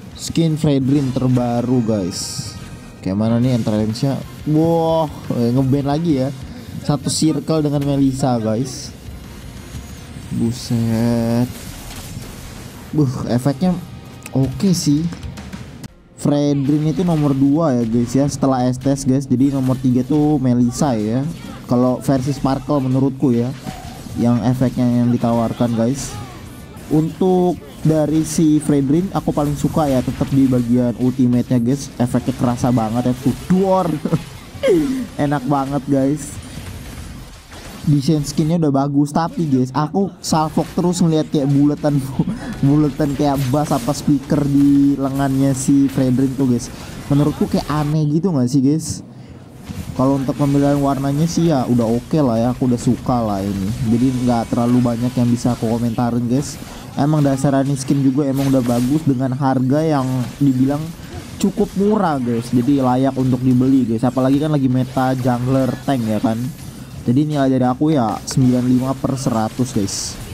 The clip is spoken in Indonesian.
Skin Fredrin terbaru guys. Kayak mana nih entrance-nya? Wah, ngeband lagi ya. Satu circle dengan Melissa guys. Buset. Efeknya oke sih. Fredrin itu nomor 2 ya guys ya setelah Estes guys. Jadi nomor 3 tuh Melissa ya. Kalau versi Sparkle menurutku ya, yang efeknya yang ditawarkan guys. Untuk dari si Fredrin aku paling suka ya tetap di bagian ultimate-nya guys. Efeknya kerasa banget ya tuh. Duor. Enak banget guys. Desain skinnya udah bagus, tapi guys aku salfok terus ngeliat kayak buletan kayak bass apa speaker di lengannya si Fredrin tuh guys. Menurutku kayak aneh gitu nggak sih guys? Kalau untuk pemilihan warnanya sih ya udah oke lah ya, aku udah suka lah ini. Jadi nggak terlalu banyak yang bisa aku komentarin guys. Emang dasarannya skin juga emang udah bagus dengan harga yang dibilang cukup murah guys. Jadi layak untuk dibeli guys. Apalagi kan lagi meta jungler tank ya kan. Jadi nilai dari aku ya 95/100 guys.